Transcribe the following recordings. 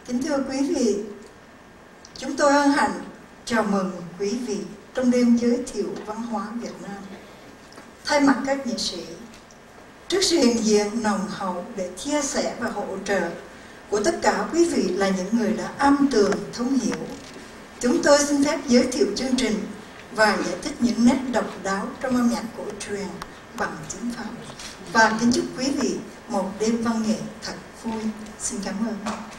Kính thưa quý vị, chúng tôi hân hạnh chào mừng quý vị trong đêm giới thiệu văn hóa Việt Nam. Thay mặt các nghệ sĩ, trước sự hiện diện nồng hậu để chia sẻ và hỗ trợ của tất cả quý vị là những người đã am tường thấu hiểu, chúng tôi xin phép giới thiệu chương trình và giải thích những nét độc đáo trong âm nhạc cổ truyền bằng tiếng Pháp. Và kính chúc quý vị một đêm văn nghệ thật vui. Xin cảm ơn.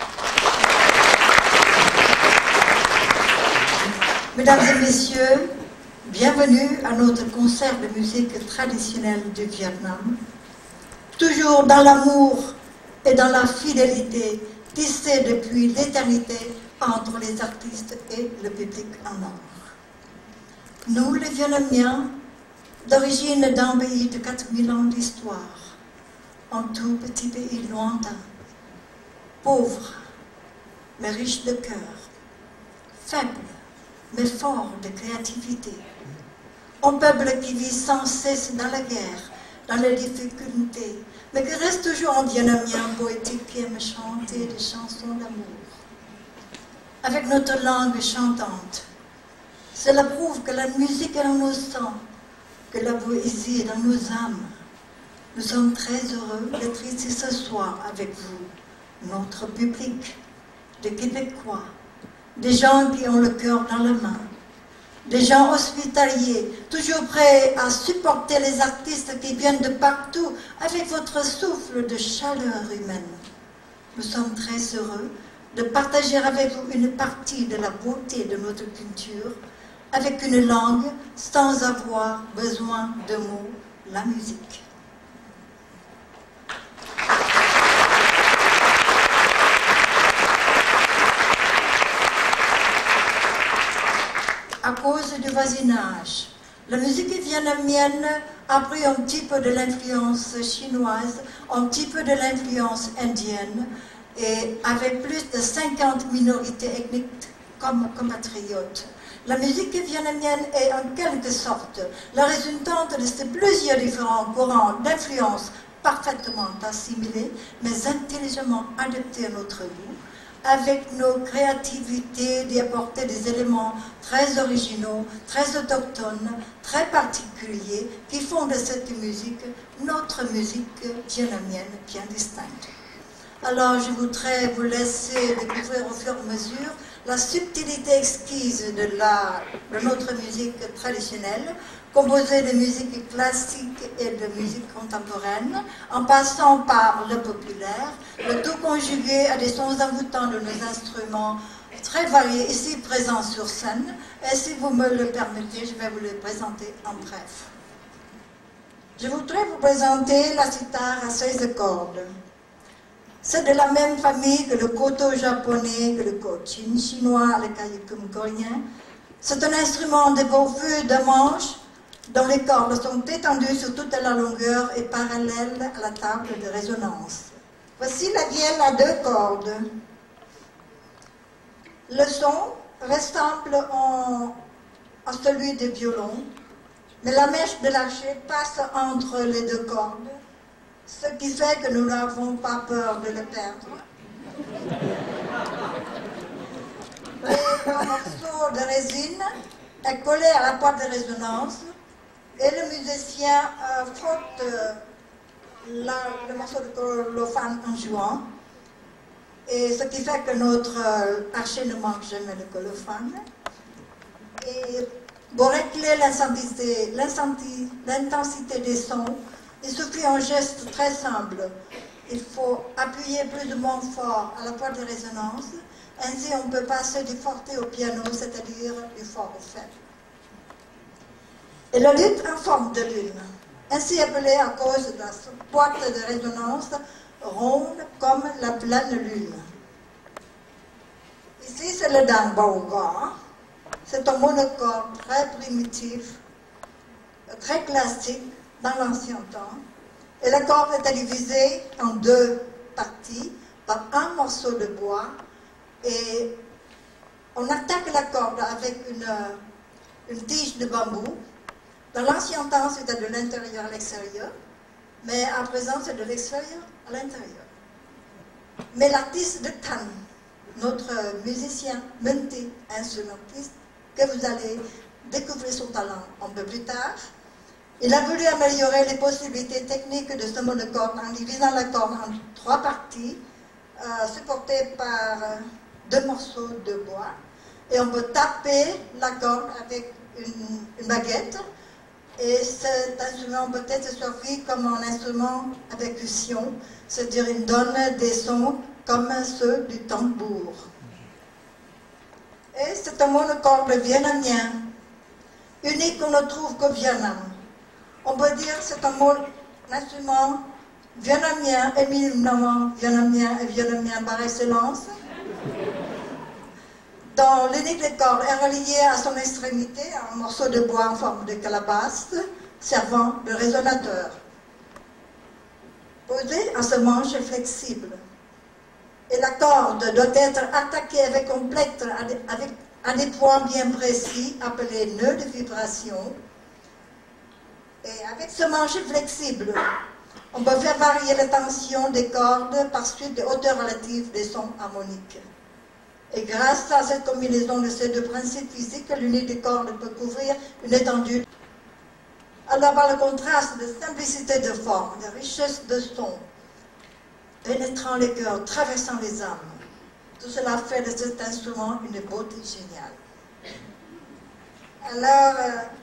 Mesdames et messieurs, bienvenue à notre concert de musique traditionnelle du Vietnam. Toujours dans l'amour et dans la fidélité tissée depuis l'éternité entre les artistes et le public en or. Nous, les Vietnamiens, d'origine d'un pays de 4000 ans d'histoire, un tout petit pays lointain, pauvre, mais riche de cœur, faible, mais fort de créativité. Un peuple qui vit sans cesse dans la guerre, dans les difficultés, mais qui reste toujours un Vietnamien poétique qui aime chanter des chansons d'amour. Avec notre langue chantante, cela prouve que la musique est dans nos sangs, que la poésie est dans nos âmes. Nous sommes très heureux d'être ici ce soir avec vous, notre public, des Québécois, des gens qui ont le cœur dans la main, des gens hospitaliers, toujours prêts à supporter les artistes qui viennent de partout avec votre souffle de chaleur humaine. Nous sommes très heureux de partager avec vous une partie de la beauté de notre culture, avec une langue sans avoir besoin de mots, la musique. À cause du voisinage, la musique vietnamienne a pris un petit peu de l'influence chinoise, un petit peu de l'influence indienne, et avec plus de 50 minorités ethniques comme compatriotes. La musique vietnamienne est en quelque sorte la résultante de ces plusieurs différents courants d'influence parfaitement assimilés, mais intelligemment adaptés à notre goût, avec nos créativités d'y apporter des éléments très originaux, très autochtones, très particuliers, qui font de cette musique notre musique vietnamienne bien distincte. Alors je voudrais vous laisser découvrir au fur et à mesure la subtilité exquise de notre musique traditionnelle, composée de musique classique et de musique contemporaine, en passant par le populaire, le tout conjugué à des sons envoûtants de nos instruments très variés ici présents sur scène. Et si vous me le permettez, je vais vous les présenter en bref. Je voudrais vous présenter la sitar à 16 cordes. C'est de la même famille que le koto japonais, que le kochin chinois, le kayakum coréen. C'est un instrument dépourvu de manches dont les cordes sont étendues sur toute la longueur et parallèles à la table de résonance. Voici la vielle à 2 cordes. Le son ressemble à celui des violons, mais la mèche de l'archet passe entre les 2 cordes, ce qui fait que nous n'avons pas peur de le perdre. Le morceau de résine est collé à la boîte de résonance et le musicien frotte le morceau de colophane en jouant, et ce qui fait que notre archet ne manque jamais de colophane. Et pour régler l'intensité des sons, il suffit un geste très simple. Il faut appuyer plus ou moins fort à la boîte de résonance. Ainsi, on peut passer du forte au piano, c'est-à-dire du fort au faible. Et la lutte en forme de lune, ainsi appelée à cause de la boîte de résonance ronde comme la pleine lune. Ici, c'est le dang bao ga. C'est un monocorde très primitif, très classique dans l'ancien temps. Et la corde est divisée en 2 parties par un morceau de bois. Et on attaque la corde avec une tige de bambou. Dans l'ancien temps, c'était de l'intérieur à l'extérieur, mais à présent, c'est de l'extérieur à l'intérieur. Mais l'artiste de Tan notre musicien multi-instrumentiste, que vous allez découvrir son talent un peu plus tard. Il a voulu améliorer les possibilités techniques de ce monocorde en divisant la corde en 3 parties, supportées par 2 morceaux de bois. Et on peut taper la corde avec une baguette. Et cet instrument peut être servi comme un instrument à percussion, c'est-à-dire il donne des sons comme ceux du tambour. Et c'est un monocorde vietnamien, unique qu'on ne trouve qu'au Vietnam. On peut dire que c'est un instrument vietnamien, éminemment vietnamien et vietnamien par excellence, dont l'unique des cordes est relié à son extrémité à un morceau de bois en forme de calebasse, servant de résonateur. Posé à ce manche flexible. Et la corde doit être attaquée avec un plectre à des points bien précis, appelés nœuds de vibration. Et avec ce manche flexible, on peut faire varier la tension des cordes par suite des hauteurs relatives des sons harmoniques. Et grâce à cette combinaison de ces 2 principes physiques, l'unité des cordes peut couvrir une étendue. Alors par le contraste de simplicité de forme, de richesse de son, pénétrant les cœurs, traversant les âmes, tout cela fait de cet instrument une beauté géniale. Alors,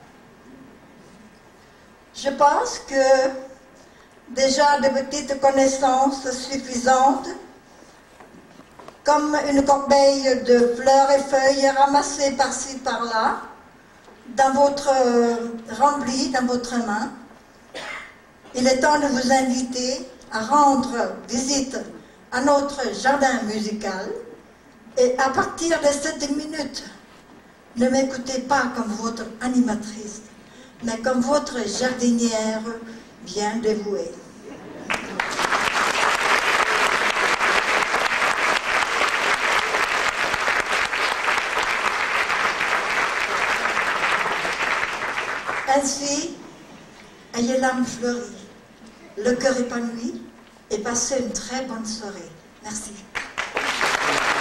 je pense que déjà de petites connaissances suffisantes, comme une corbeille de fleurs et feuilles ramassées par-ci par-là, remplie dans votre main. Il est temps de vous inviter à rendre visite à notre jardin musical. Et à partir de cette minute, ne m'écoutez pas comme votre animatrice, mais comme votre jardinière bien dévouée. Ainsi, ayez l'âme fleurie, le cœur épanoui et passez une très bonne soirée. Merci.